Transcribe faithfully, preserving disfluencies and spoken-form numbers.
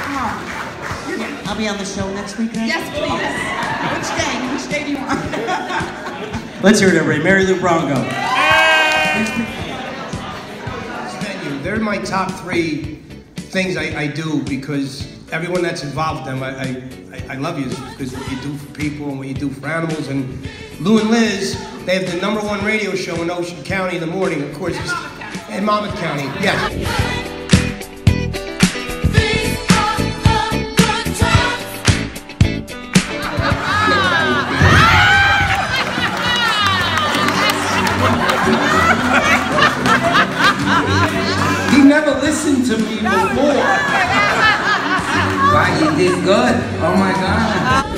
Oh, you're good. I'll be on the show next week, right? Yes, please. Which day? Which day do you want? Let's hear it, everybody. Mary Lou Bronco. This venue, they're my top three things I, I do because everyone that's involved in them, I, I, I love you because what you do for people and what you do for animals. And Lou and Liz, they have the number one radio show in Ocean County in the morning, of course. It's, in Monmouth County, yes. He never listened to me before. Wow, you did good. Oh my God.